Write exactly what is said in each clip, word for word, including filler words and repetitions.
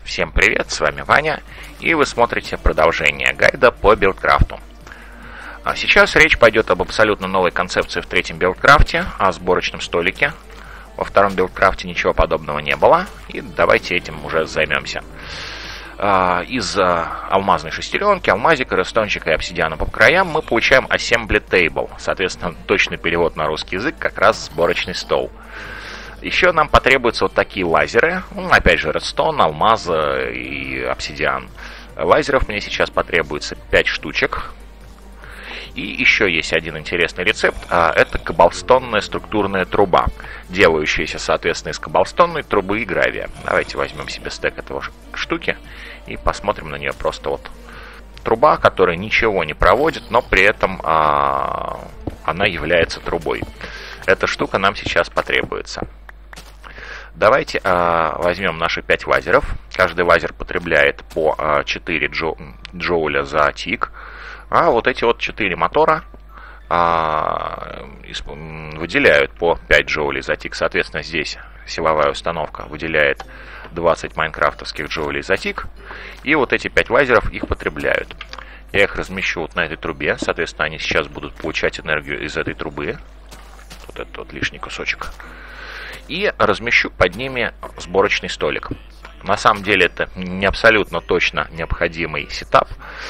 Всем привет, с вами Ваня, и вы смотрите продолжение гайда по билдкрафту. А сейчас речь пойдет об абсолютно новой концепции в третьем билдкрафте, о сборочном столике. Во втором билдкрафте ничего подобного не было, и давайте этим уже займемся. Из алмазной шестеренки, алмазика, рестончика и обсидиана по краям мы получаем assembly table, соответственно, точный перевод на русский язык как раз сборочный стол. Еще нам потребуются вот такие лазеры, ну, опять же, редстоун, алмаз и обсидиан. Лазеров мне сейчас потребуется пять штучек. И еще есть один интересный рецепт, а это кобальстонная структурная труба, делающаяся, соответственно, из кобальстонной трубы и гравия. Давайте возьмем себе стек этого штуки и посмотрим на нее. Просто вот труба, которая ничего не проводит, но при этом а, она является трубой. Эта штука нам сейчас потребуется. Давайте а, возьмем наши пять лазеров. Каждый лазер потребляет по а, четыре джоу, джоуля за тик. А вот эти вот четыре мотора а, выделяют по пять джоулей за тик. Соответственно, здесь силовая установка выделяет двадцать майнкрафтовских джоулей за тик. И вот эти пять лазеров их потребляют. Я их размещу вот на этой трубе. Соответственно, они сейчас будут получать энергию из этой трубы. Вот этот вот лишний кусочек. И размещу под ними сборочный столик. На самом деле это не абсолютно точно необходимый сетап.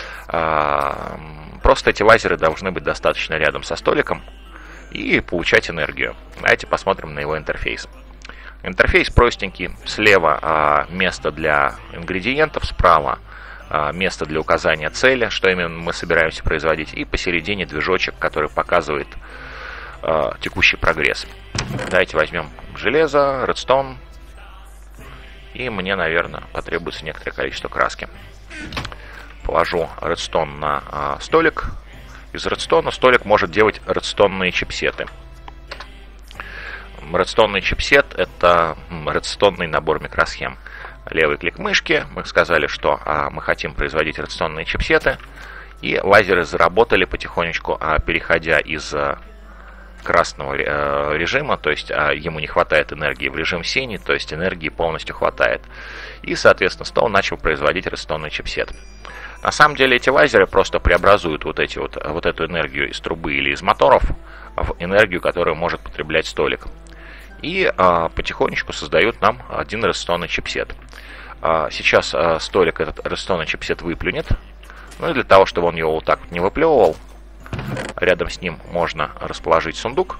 Просто эти лазеры должны быть достаточно рядом со столиком и получать энергию. Давайте посмотрим на его интерфейс. Интерфейс простенький. Слева место для ингредиентов, справа место для указания цели, что именно мы собираемся производить. И посередине движочек, который показывает текущий прогресс. Давайте возьмем железо, редстоун. И мне, наверное, потребуется некоторое количество краски. Положу редстоун на а, столик. Из редстоуна столик может делать редстоунные чипсеты. Редстоунный чипсет — это редстоунный набор микросхем. Левый клик мышки. Мы сказали, что а, мы хотим производить редстоунные чипсеты. И лазеры заработали потихонечку, а, переходя из а, красного э, режима, то есть а, ему не хватает энергии, в режим синий, то есть энергии полностью хватает. И, соответственно, стол начал производить редстоунный чипсет. На самом деле эти лазеры просто преобразуют вот, эти вот, вот эту энергию из трубы или из моторов в энергию, которую может потреблять столик. И а, потихонечку создают нам один редстоунный чипсет. А, сейчас а, столик этот редстоунный чипсет выплюнет. Ну и для того, чтобы он его вот так вот не выплевывал, рядом с ним можно расположить сундук.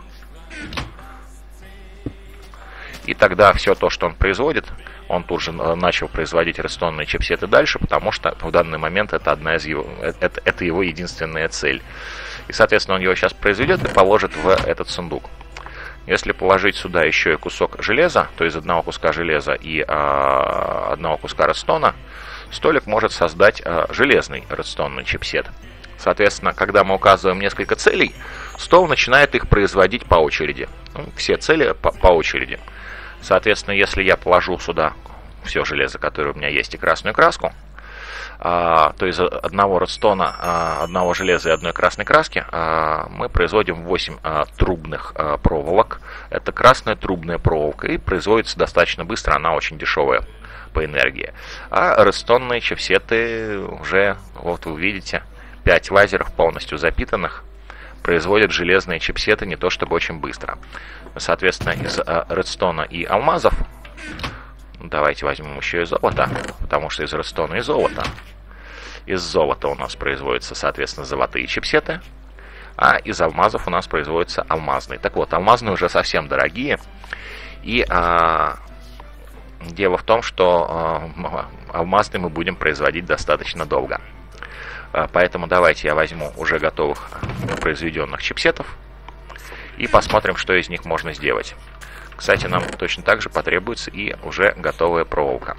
И тогда все то, что он производит, он тут же начал производить редстоунные чипсеты дальше, потому что в данный момент это одна из его, это, это его единственная цель. И, соответственно, он его сейчас произведет и положит в этот сундук. Если положить сюда еще и кусок железа, то из одного куска железа и а, одного куска редстоуна, столик может создать а, железный редстоунный чипсет. Соответственно, когда мы указываем несколько целей, стол начинает их производить по очереди. Ну, все цели по, по очереди. Соответственно, если я положу сюда все железо, которое у меня есть, и красную краску, а, то из одного редстоуна, а, одного железа и одной красной краски а, мы производим восемь а, трубных а, проволок. Это красная трубная проволока, и производится достаточно быстро, она очень дешевая по энергии. А редстоунные чипсеты уже, вот вы видите, пять лазеров полностью запитанных производят железные чипсеты не то чтобы очень быстро. Соответственно, из а, редстоуна и алмазов, давайте возьмем еще и золото, потому что из редстоуна и золота. Из золота у нас производятся, соответственно, золотые чипсеты, а из алмазов у нас производятся алмазные. Так вот, алмазные уже совсем дорогие. И а, дело в том, что а, алмазные мы будем производить достаточно долго. Поэтому давайте я возьму уже готовых произведенных чипсетов и посмотрим, что из них можно сделать. Кстати, нам точно так же потребуется и уже готовая проволока.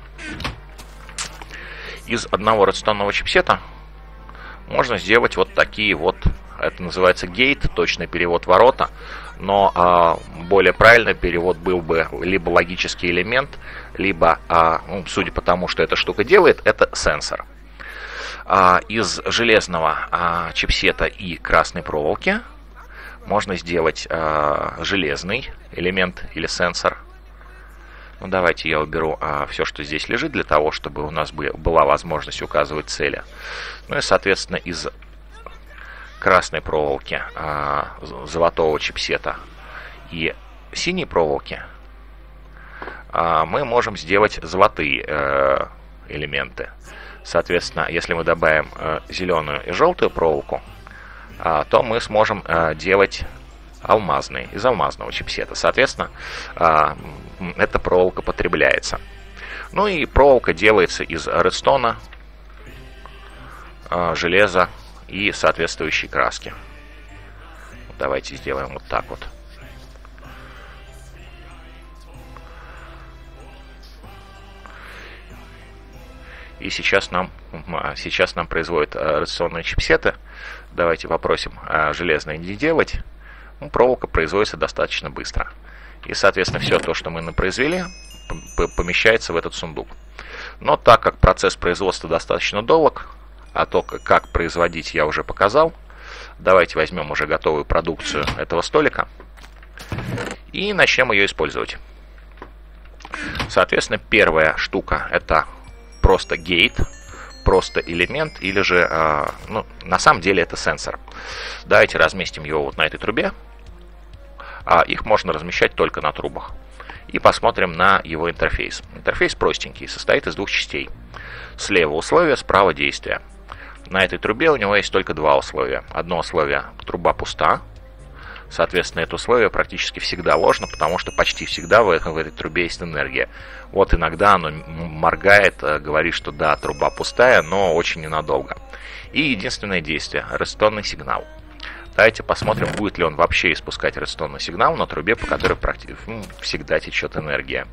Из одного редстоунного чипсета можно сделать вот такие вот, это называется гейт, точный перевод ворота, но а, более правильный перевод был бы либо логический элемент, либо, а, ну, судя по тому, что эта штука делает, это сенсор. Из железного а, чипсета и красной проволоки можно сделать а, железный элемент или сенсор. Ну, давайте я уберу а, все, что здесь лежит, для того, чтобы у нас бы, была возможность указывать цели. Ну и, соответственно, из красной проволоки а, золотого чипсета и синей проволоки а, мы можем сделать золотые э, элементы. Соответственно, если мы добавим э, зеленую и желтую проволоку, э, то мы сможем э, делать алмазные, из алмазного чипсета. Соответственно, э, эта проволока потребляется. Ну и проволока делается из редстоуна, э, железа и соответствующей краски. Давайте сделаем вот так вот. И сейчас нам, сейчас нам производят редстоунные чипсеты. Давайте попросим железные не делать. Ну, проволока производится достаточно быстро. И, соответственно, все то, что мы произвели, помещается в этот сундук. Но так как процесс производства достаточно долг, а то, как производить, я уже показал, давайте возьмем уже готовую продукцию этого столика и начнем ее использовать. Соответственно, первая штука — это просто гейт, просто элемент, или же, э, ну, на самом деле это сенсор. Давайте разместим его вот на этой трубе. А их можно размещать только на трубах. И посмотрим на его интерфейс. Интерфейс простенький, состоит из двух частей. Слева условие, справа действие. На этой трубе у него есть только два условия. Одно условие — труба пуста. Соответственно, это условие практически всегда ложно, потому что почти всегда в этой, в этой трубе есть энергия. Вот иногда оно моргает, говорит, что да, труба пустая, но очень ненадолго. И единственное действие — редстоунный сигнал. Давайте посмотрим, будет ли он вообще испускать редстоунный сигнал на трубе, по которой практически ну, всегда течет энергия.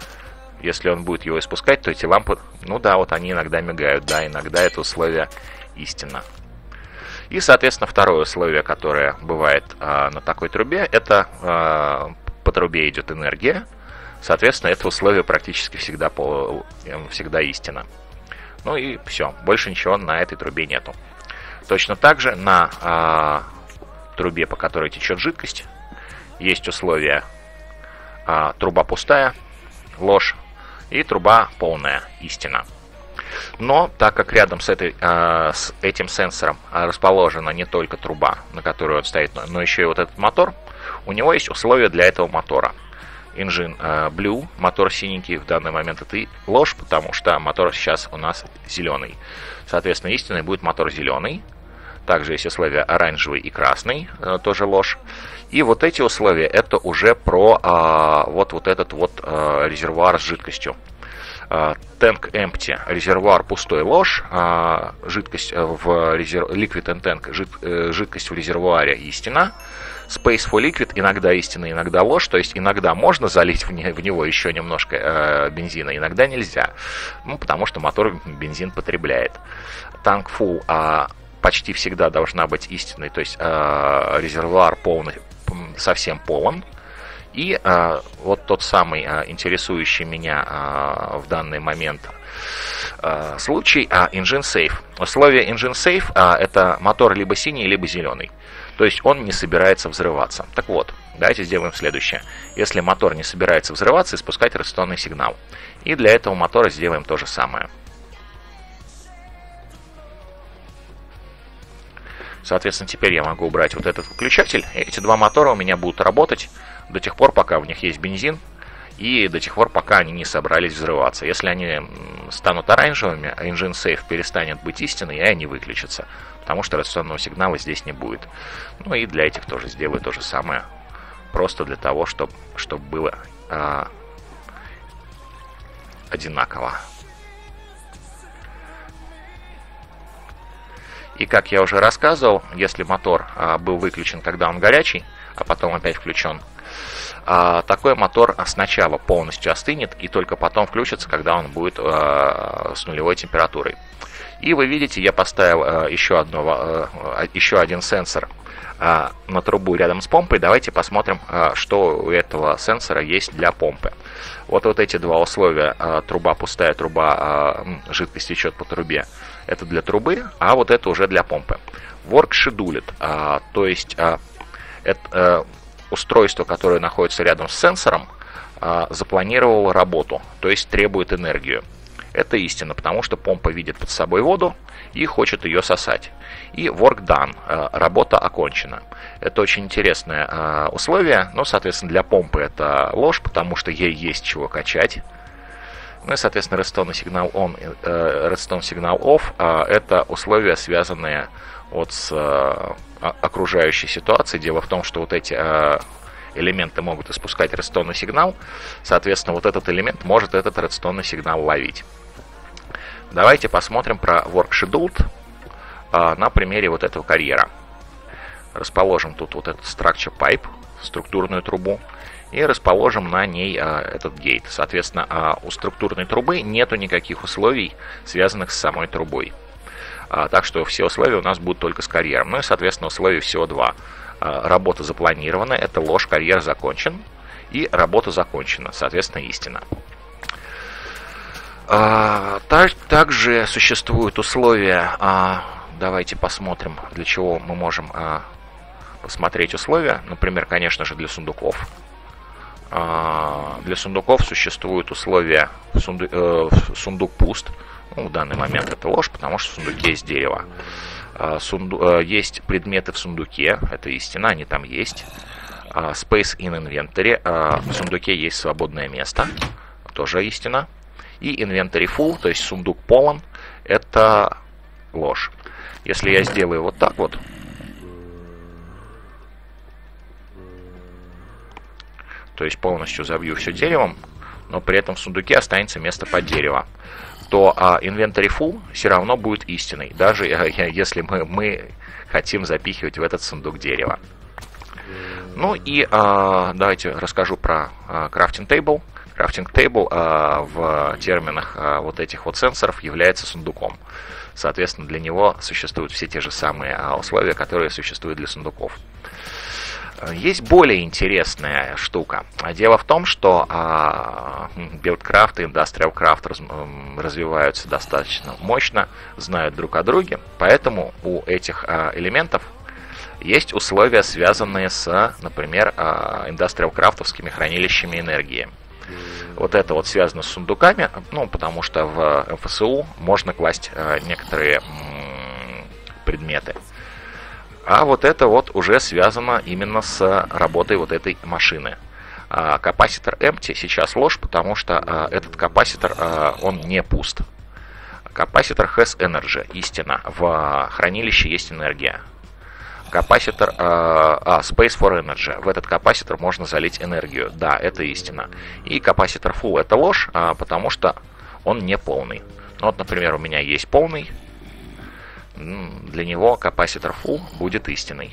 Если он будет его испускать, то эти лампы, ну да, вот они иногда мигают, да, иногда это условие истина. И, соответственно, второе условие, которое бывает э, на такой трубе, это э, по трубе идет энергия. Соответственно, это условие практически всегда, по, всегда истина. Ну и все, больше ничего на этой трубе нету. Точно так же на э, трубе, по которой течет жидкость, есть условие э, труба пустая, ложь, и труба полная, истина. Но так как рядом с, этой, э, с этим сенсором расположена не только труба, на которой он стоит, но еще и вот этот мотор, у него есть условия для этого мотора. Engine э, Blue, мотор синенький, в данный момент это ложь, потому что мотор сейчас у нас зеленый. Соответственно, истинный будет мотор зеленый. Также есть условия оранжевый и красный, э, тоже ложь. И вот эти условия, это уже про э, вот, вот этот вот э, резервуар с жидкостью. Tank empty, резервуар пустой, ложь, а жидкость в резерв... liquid and tank, жид... жидкость в резервуаре истина, space for liquid иногда истина, иногда ложь, то есть иногда можно залить в, не... в него еще немножко э, бензина, иногда нельзя, ну, потому что мотор бензин потребляет. Tank full а, почти всегда должна быть истинной, то есть э, резервуар полный, совсем полон. И э, вот тот самый э, интересующий меня э, в данный момент э, случай э, Engine Safe. Условие Engine Safe э, это мотор либо синий, либо зеленый. То есть он не собирается взрываться. Так вот, давайте сделаем следующее. Если мотор не собирается взрываться, испускать редстоунный сигнал. И для этого мотора сделаем то же самое. Соответственно, теперь я могу убрать вот этот выключатель. И эти два мотора у меня будут работать до тех пор, пока в них есть бензин, и до тех пор, пока они не собрались взрываться. Если они станут оранжевыми, Engine Safe перестанет быть истиной, и они выключатся, потому что редстоунного сигнала здесь не будет. Ну и для этих тоже сделаю то же самое, просто для того, чтобы, чтобы было э, одинаково. И как я уже рассказывал, если мотор а, был выключен, когда он горячий, а потом опять включен, а, такой мотор сначала полностью остынет и только потом включится, когда он будет а, с нулевой температурой. И вы видите, я поставил а, еще, одно, а, еще один сенсор а, на трубу рядом с помпой. Давайте посмотрим, а, что у этого сенсора есть для помпы. Вот, вот эти два условия, а, труба пустая, труба, а, жидкость течет по трубе, это для трубы, а вот это уже для помпы. Work scheduled, а, то есть а, это а, устройство, которое находится рядом с сенсором, запланировала работу, то есть требует энергию. Это истина, потому что помпа видит под собой воду и хочет ее сосать. И work done, работа окончена. Это очень интересное условие, но, соответственно, для помпы это ложь, потому что ей есть чего качать. Ну и, соответственно, redstone сигнал on, redstone сигнал off – это условия, связанные вот с окружающей ситуацией. Дело в том, что вот эти элементы могут испускать redstone сигнал, соответственно, вот этот элемент может этот redstone сигнал ловить. Давайте посмотрим про work scheduled на примере вот этого карьера. Расположим тут вот этот structure pipe, структурную трубу, и расположим на ней этот гейт. Соответственно, у структурной трубы нету никаких условий, связанных с самой трубой. Так что все условия у нас будут только с карьером. Ну и, соответственно, условий всего два. Работа запланирована, это ложь, карьер закончен, и работа закончена, соответственно, истина. Также существуют условия, давайте посмотрим, для чего мы можем посмотреть условия. Например, конечно же, для сундуков. Для сундуков существуют условия сундук, сундук пуст. Ну, в данный момент это ложь, потому что в сундуке есть дерево. Сунду... Есть предметы в сундуке, это истина, они там есть. Space in inventory, в сундуке есть свободное место, тоже истина. И inventory full, то есть сундук полон, это ложь. Если я сделаю вот так вот, то есть полностью забью все деревом, но при этом в сундуке останется место под дерево, то а, inventory full все равно будет истиной, даже если мы, мы хотим запихивать в этот сундук дерево. Ну и а, давайте расскажу про а, crafting table. Crafting table а, в терминах а, вот этих вот сенсоров является сундуком. Соответственно, для него существуют все те же самые а, условия, которые существуют для сундуков. Есть более интересная штука. Дело в том, что а, билдкрафт и Industrial Craft раз, развиваются достаточно мощно, знают друг о друге, поэтому у этих а, элементов есть условия, связанные с, например, а, Industrial Craft'овскими хранилищами энергии. Вот это вот связано с сундуками, ну, потому что в эм эф эс у можно класть а, некоторые м, предметы. А вот это вот уже связано именно с работой вот этой машины. Капаситор empty сейчас ложь, потому что а, этот капаситор, а, он не пуст. Капаситор has energy, истина. В хранилище есть энергия. Капаситор, а, а, space for energy. В этот капаситор можно залить энергию. Да, это истина. И капаситор full это ложь, а, потому что он не полный. Ну, вот, например, у меня есть полный. Для него капаситор full будет истиной.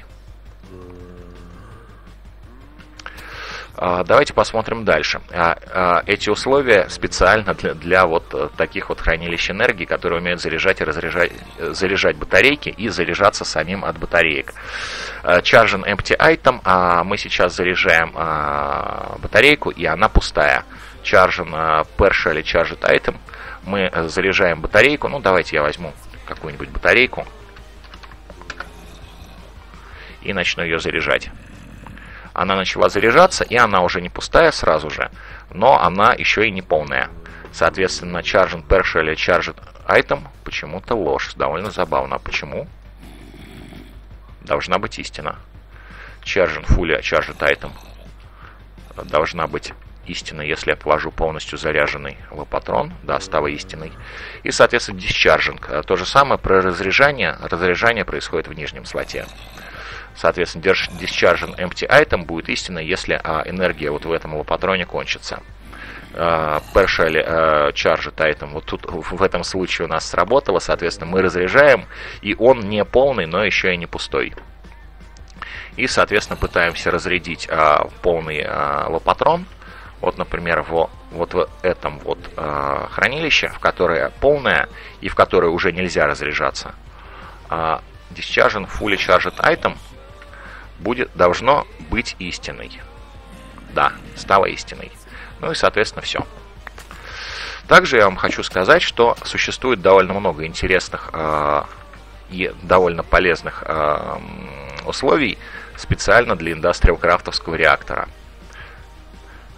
Давайте посмотрим дальше. Эти условия специально для, для вот таких вот хранилищ энергии, которые умеют заряжать и разряжать, заряжать батарейки и заряжаться самим от батареек. Charging empty item. Мы сейчас заряжаем батарейку, и она пустая. Charging partially charged item. Мы заряжаем батарейку. Ну, давайте я возьму какую-нибудь батарейку и начну ее заряжать. Она начала заряжаться, и она уже не пустая сразу же, но она еще и не полная. Соответственно, charging partially charged item почему-то ложь. Довольно забавно. Почему? Должна быть истина. Charging fully charged item должна быть истина, если я положу полностью заряженный лопатрон, да, стала истиной. И, соответственно, discharging. То же самое про разряжание. Разряжание происходит в нижнем слоте. Соответственно, discharging empty item будет истиной, если а, энергия вот в этом лопатроне кончится. А, partially а, charged item вот тут в этом случае у нас сработало. Соответственно, мы разряжаем, и он не полный, но еще и не пустой. И, соответственно, пытаемся разрядить а, полный а, лопатрон. Вот, например, в, вот в этом вот э, хранилище, в которое полное и в которое уже нельзя разряжаться, э, discharging fully charged item будет, должно быть истиной. Да, стало истиной. Ну и, соответственно, все. Также я вам хочу сказать, что существует довольно много интересных э, и довольно полезных э, условий специально для Industrial Craft'овского реактора.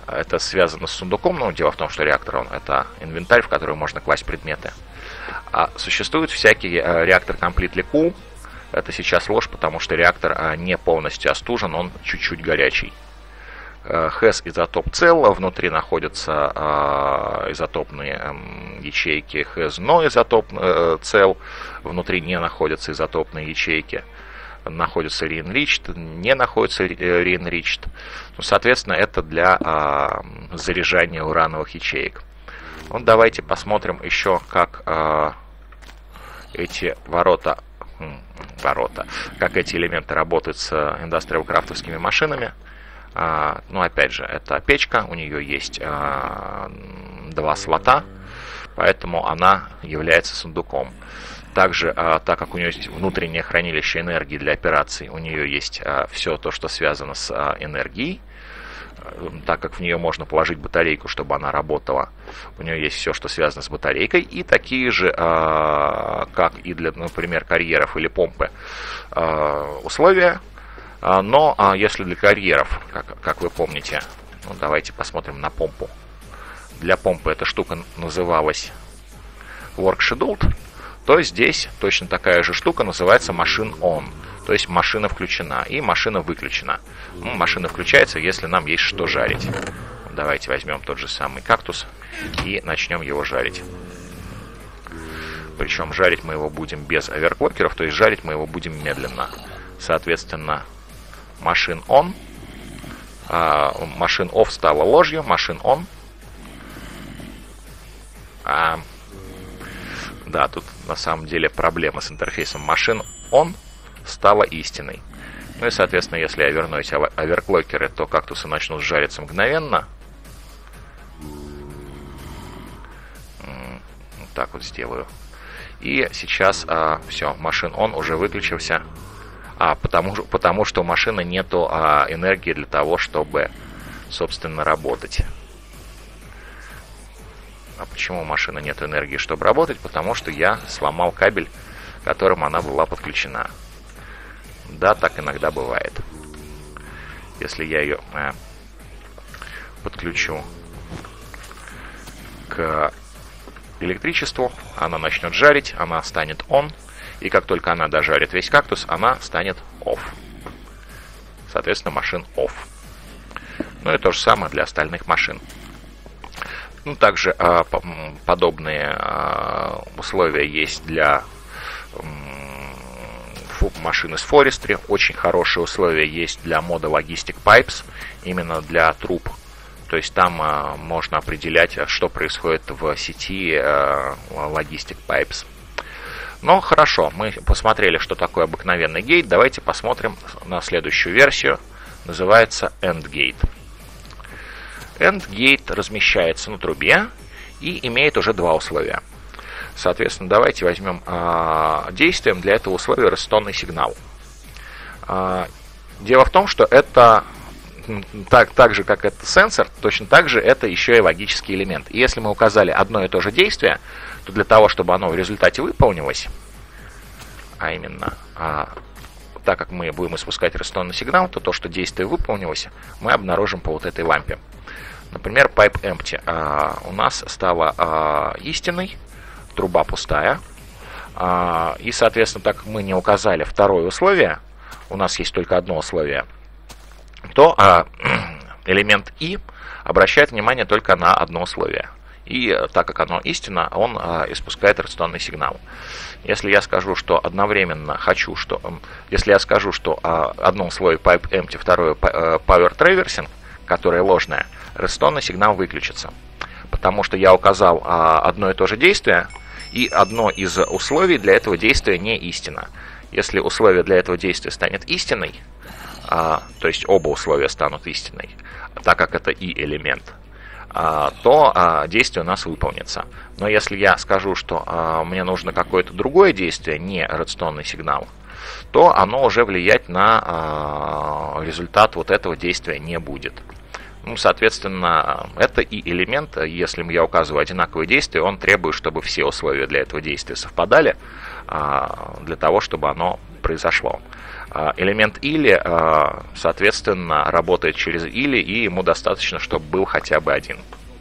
Это связано с сундуком, но дело в том, что реактор он, это инвентарь, в который можно класть предметы. А существует всякий реактор Completely Cool. Это сейчас ложь, потому что реактор не полностью остужен, он чуть-чуть горячий. хэс изотоп цел, внутри находятся э, изотопные э, ячейки хэс но изотоп э, цел, внутри не находятся изотопные ячейки, находится re-enriched, не находится re-enriched. Ну, соответственно, это для э, заряжания урановых ячеек. Вот давайте посмотрим еще, как э, эти ворота, ворота, как эти элементы работают с индастриал-крафтовскими машинами. Uh, ну, опять же, это печка, у нее есть uh, два слота, поэтому она является сундуком. Также, uh, так как у нее есть внутреннее хранилище энергии для операций, у нее есть uh, все то, что связано с uh, энергией. Uh, так как в нее можно положить батарейку, чтобы она работала, у нее есть все, что связано с батарейкой. И такие же, uh, как и для, например, карьеров или помпы, uh, условия. Но если для карьеров, как, как вы помните, ну, давайте посмотрим на помпу. Для помпы эта штука называлась Work Scheduled, то здесь точно такая же штука называется Machine On. То есть машина включена и машина выключена. Ну, машина включается, если нам есть что жарить. Давайте возьмем тот же самый кактус и начнем его жарить. Причем жарить мы его будем без оверклокеров, то есть жарить мы его будем медленно. Соответственно, Machine On. Machine Off стала ложью. Machine On. А, да, тут на самом деле проблема с интерфейсом. Machine On стала истиной. Ну и, соответственно, если я верну эти оверклокеры, то кактусы начнут жариться мгновенно. Вот так вот сделаю. И сейчас а, все, Machine On уже выключился. А, потому, потому что у машины нету а, энергии для того, чтобы, собственно, работать. А почему у машины нет энергии, чтобы работать? Потому что я сломал кабель, которым она была подключена. Да, так иногда бывает. Если я ее э, подключу к электричеству, она начнет жарить, она станет on. И как только она дожарит весь кактус, она станет off. Соответственно, машин off. Ну и то же самое для остальных машин. Ну, также э, подобные э, условия есть для э, машин из Forestry. Очень хорошие условия есть для мода Logistic Pipes, именно для труб. То есть там э, можно определять, что происходит в сети э, Logistic Pipes. Ну, хорошо, мы посмотрели, что такое обыкновенный гейт. Давайте посмотрим на следующую версию. Называется EndGate. EndGate размещается на трубе и имеет уже два условия. Соответственно, давайте возьмем э, действием для этого условия рестонный сигнал. Э, дело в том, что это так, так же, как это сенсор, точно так же это еще и логический элемент. И если мы указали одно и то же действие, то для того, чтобы оно в результате выполнилось, а именно, а, так как мы будем испускать рестонный сигнал, то то, что действие выполнилось, мы обнаружим по вот этой лампе. Например, pipe empty а, у нас стала а, истинной, труба пустая. А, и, соответственно, так как мы не указали второе условие, у нас есть только одно условие, то а, элемент i обращает внимание только на одно условие. И так как оно истинно, он а, испускает рестонный сигнал. Если я скажу, что одновременно хочу, что если я скажу, что а, одно условие pipe empty, второе power traversing, которое ложное, рестонный сигнал выключится. Потому что я указал а, одно и то же действие, и одно из условий для этого действия не истинно. Если условие для этого действия станет истинной, а, то есть оба условия станут истинной, так как это и элемент, а, то а, действие у нас выполнится. Но если я скажу, что а, мне нужно какое-то другое действие, не редстоунный сигнал, то оно уже влиять на а, результат вот этого действия не будет. Ну, соответственно, это и элемент, если я указываю одинаковые действия, он требует, чтобы все условия для этого действия совпадали, а, для того, чтобы оно произошло. Элемент или, соответственно, работает через или, и ему достаточно, чтобы был хотя бы один.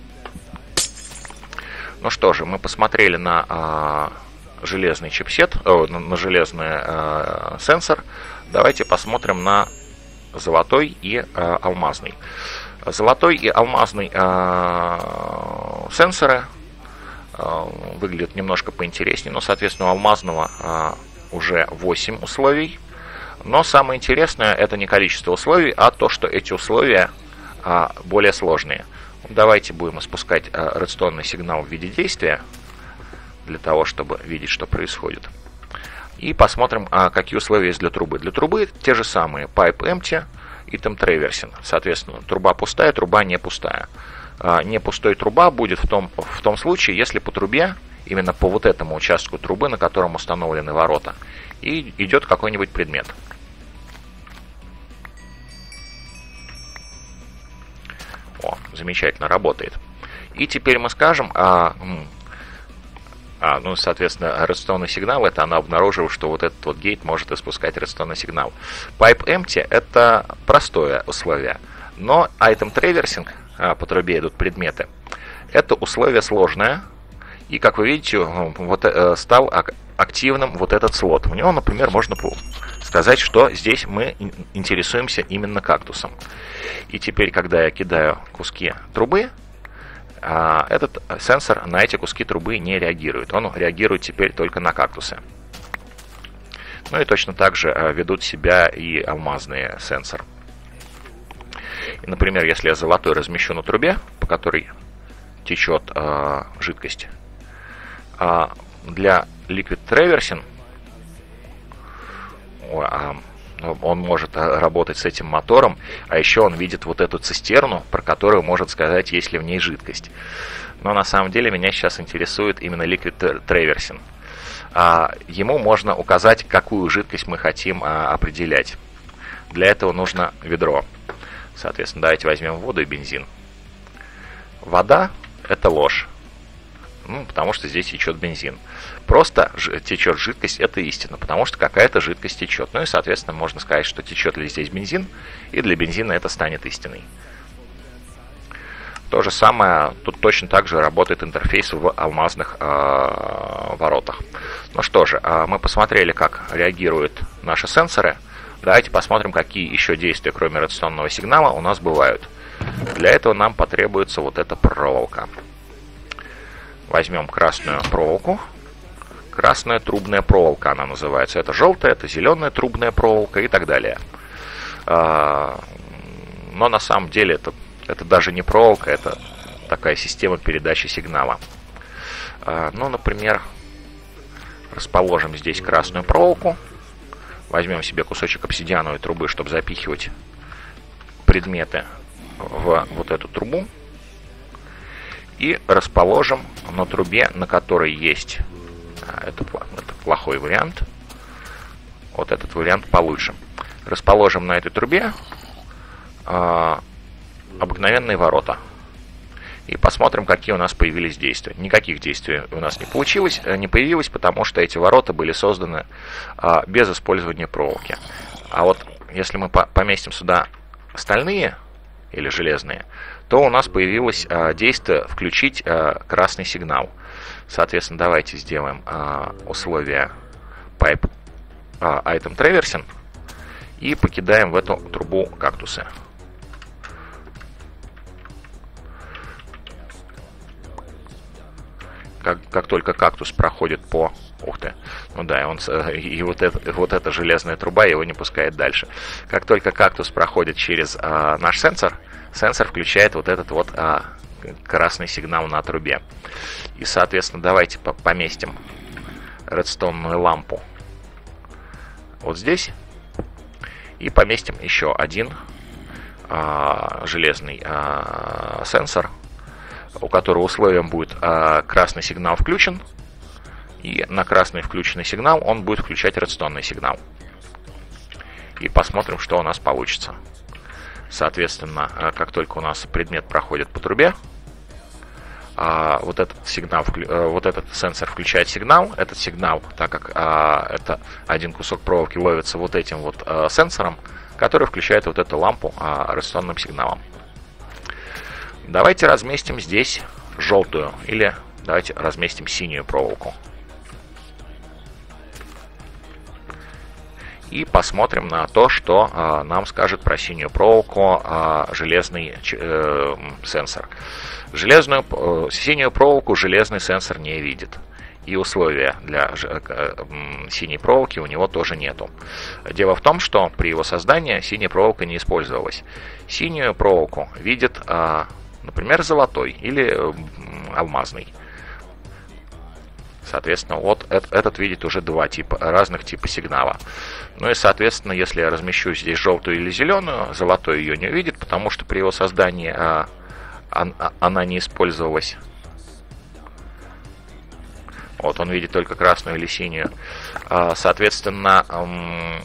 Ну что же, мы посмотрели на железный чипсет, о, на железный э, сенсор. Давайте посмотрим на золотой и э, алмазный. Золотой и алмазный э, сенсоры э, выглядят немножко поинтереснее, но, соответственно, у алмазного э, уже восемь условий. Но самое интересное — это не количество условий, а то, что эти условия э, более сложные. Давайте будем спускать э, редстоунный сигнал в виде действия, для того, чтобы видеть, что происходит. И посмотрим, а, какие условия есть для трубы. Для трубы те же самые: pipe empty, item traversing. Соответственно, труба пустая, труба не пустая. А, не пустой труба будет в том, в том случае, если по трубе, именно по вот этому участку трубы, на котором установлены ворота, и идет какой-нибудь предмет. О, замечательно, работает. И теперь мы скажем... А, А, ну, соответственно, редстоунный сигнал — это она обнаружила, что вот этот вот гейт может испускать редстоунный сигнал. Pipe empty — это простое условие, но item traversing, а, по трубе идут предметы, это условие сложное, и, как вы видите, вот стал активным вот этот слот. У него, например, можно сказать, что здесь мы интересуемся именно кактусом. И теперь, когда я кидаю куски трубы, этот сенсор на эти куски трубы не реагирует. Он реагирует теперь только на кактусы. Ну и точно так же ведут себя и алмазные сенсоры. И, например, если я золотой размещу на трубе, по которой течет э, жидкость, э, для Liquid Traversing э, он может работать с этим мотором, а еще он видит вот эту цистерну, про которую может сказать, есть ли в ней жидкость. Но на самом деле меня сейчас интересует именно Liquid Traversing. Ему можно указать, какую жидкость мы хотим определять. Для этого нужно ведро. Соответственно, давайте возьмем воду и бензин. Вода — это ложь. Ну, потому что здесь течет бензин. Просто течет жидкость — это истина, потому что какая-то жидкость течет. Ну и, соответственно, можно сказать, что течет ли здесь бензин, и для бензина это станет истиной. То же самое, тут точно так же работает интерфейс в алмазных э, воротах. Ну что же, э, мы посмотрели, как реагируют наши сенсоры. Давайте посмотрим, какие еще действия, кроме редстоунного сигнала, у нас бывают. Для этого нам потребуется вот эта проволока. Возьмем красную проволоку. Красная трубная проволока она называется. Это желтая, это зеленая трубная проволока и так далее. Но на самом деле это, это даже не проволока, это такая система передачи сигнала. Ну, например, расположим здесь красную проволоку. Возьмем себе кусочек обсидиановой трубы, чтобы запихивать предметы в вот эту трубу. И расположим на трубе, на которой есть, это, это плохой вариант, вот этот вариант получше. Расположим на этой трубе э, обыкновенные ворота. И посмотрим, какие у нас появились действия. Никаких действий у нас не получилось, не появилось, потому что эти ворота были созданы э, без использования проволоки. А вот если мы по поместим сюда стальные или железные, то у нас появилось э, действие включить э, красный сигнал. Соответственно, давайте сделаем э, условие pipe э, item traversing и покидаем в эту трубу кактусы. Как, как только кактус проходит по... Ух ты. Ну да, и, он, и вот, это, вот эта железная труба его не пускает дальше. Как только кактус проходит через э, наш сенсор, сенсор включает вот этот вот э, красный сигнал на трубе. И, соответственно, давайте поместим редстоунную лампу вот здесь. И поместим еще один э, железный э, сенсор, у которого условием будет э, красный сигнал включен. И на красный включенный сигнал он будет включать редстоунный сигнал. И посмотрим, что у нас получится. Соответственно, как только у нас предмет проходит по трубе, а, вот этот сигнал, вот этот сенсор включает сигнал, этот сигнал, так как а, это один кусок проволоки, ловится вот этим вот а, сенсором, который включает вот эту лампу а, роtaционным сигналом. Давайте разместим здесь желтую или давайте разместим синюю проволоку. И посмотрим на то, что а, нам скажет про синюю проволоку а, железный э, сенсор. Железную, э, синюю проволоку железный сенсор не видит. И условия для э, синей проволоки у него тоже нету. Дело в том, что при его создании синяя проволока не использовалась. Синюю проволоку видит, э, например, золотой или э, алмазный. Соответственно, вот этот видит уже два типа, разных типа сигнала. Ну и, соответственно, если я размещу здесь желтую или зеленую, золотой ее не увидит, потому что при его создании а, а, она не использовалась. Вот, он видит только красную или синюю. А, соответственно, м-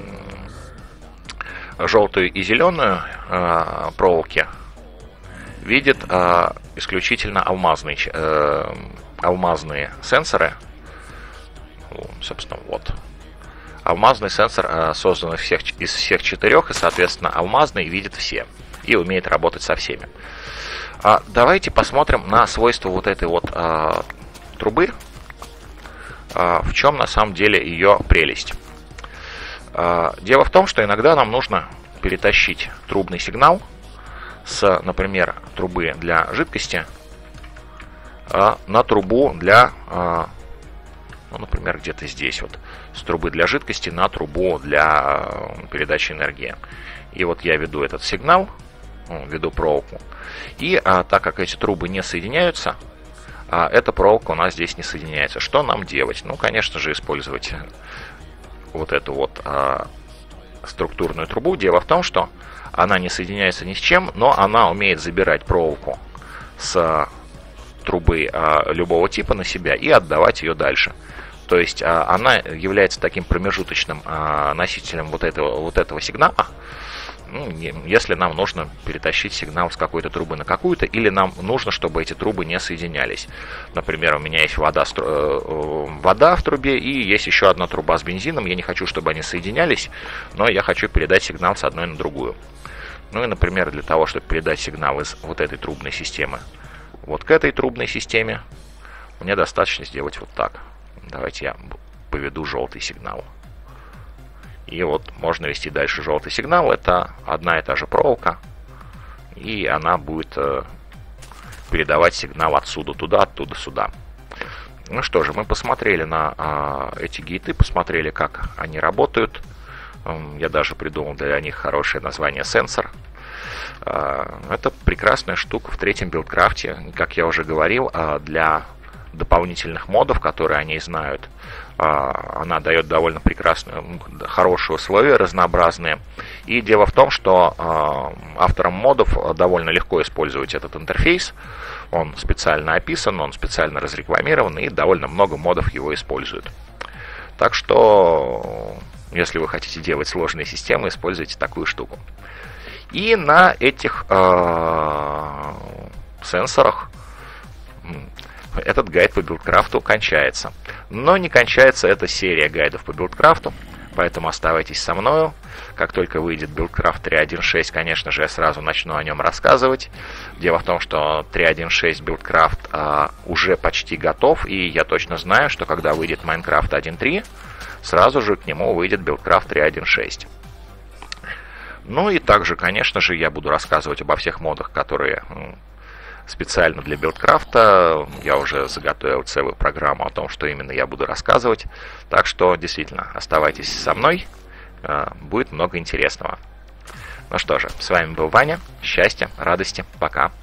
желтую и зеленую а, проволоки видит а, исключительно алмазный а, алмазные сенсоры. Собственно, вот. Алмазный сенсор э, создан из всех, из всех четырех, и, соответственно, алмазный видит все и умеет работать со всеми. А, давайте посмотрим на свойства вот этой вот э, трубы. Э, в чем на самом деле ее прелесть. Э, дело в том, что иногда нам нужно перетащить трубный сигнал с, например, трубы для жидкости на трубу для, ну, например, где-то здесь вот, с трубы для жидкости на трубу для передачи энергии. И вот я веду этот сигнал, веду проволоку. И а, так как эти трубы не соединяются, а, эта проволока у нас здесь не соединяется. Что нам делать? Ну, конечно же, использовать вот эту вот а, структурную трубу. Дело в том, что она не соединяется ни с чем, но она умеет забирать проволоку с трубы а, любого типа на себя и отдавать ее дальше. То есть а, она является таким промежуточным а, носителем вот этого, вот этого сигнала, ну, если нам нужно перетащить сигнал с какой-то трубы на какую-то, или нам нужно, чтобы эти трубы не соединялись. Например, у меня есть вода, вода в трубе и есть еще одна труба с бензином. Я не хочу, чтобы они соединялись, но я хочу передать сигнал с одной на другую. Ну и, например, для того, чтобы передать сигнал из вот этой трубной системы вот к этой трубной системе, мне достаточно сделать вот так. Давайте я поведу желтый сигнал. И вот можно вести дальше желтый сигнал. Это одна и та же проволока. И она будет э, передавать сигнал отсюда туда, оттуда сюда. Ну что же, мы посмотрели на э, эти гейты, посмотрели, как они работают. Я даже придумал для них хорошее название сенсор. Это прекрасная штука в третьем билдкрафте, как я уже говорил, для дополнительных модов, которые они знают. Она дает довольно прекрасные, хорошие условия, разнообразные. И дело в том, что авторам модов довольно легко использовать этот интерфейс. Он специально описан, он специально разрекламирован, и довольно много модов его используют. Так что, если вы хотите делать сложные системы, используйте такую штуку. И на этих э, сенсорах этот гайд по билдкрафту кончается. Но не кончается эта серия гайдов по билдкрафту, поэтому оставайтесь со мною. Как только выйдет билдкрафт три точка один точка шесть, конечно же, я сразу начну о нем рассказывать. Дело в том, что три точка один точка шесть билдкрафт э, уже почти готов, и я точно знаю, что когда выйдет Майнкрафт один точка три, сразу же к нему выйдет билдкрафт три точка один точка шесть. Ну и также, конечно же, я буду рассказывать обо всех модах, которые специально для билдкрафта. Я уже заготовил целую программу о том, что именно я буду рассказывать. Так что, действительно, оставайтесь со мной. Будет много интересного. Ну что же, с вами был Ваня. Счастья, радости. Пока.